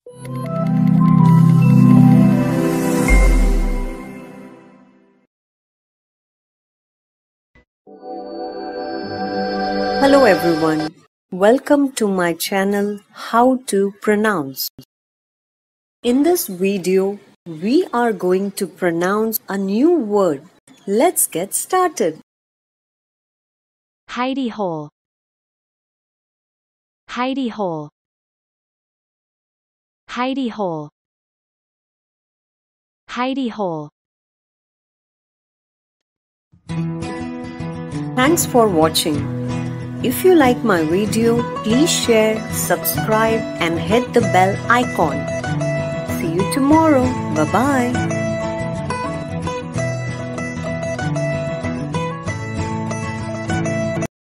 Hello everyone, welcome to my channel How to Pronounce. In this video, we are going to pronounce a new word. Let's get started. Hidey-Hole. Hidey-Hole. Hidey-Hole. Hidey-Hole. Thanks for watching. If you like my video, please share, subscribe and hit the bell icon. See you tomorrow. Bye-bye.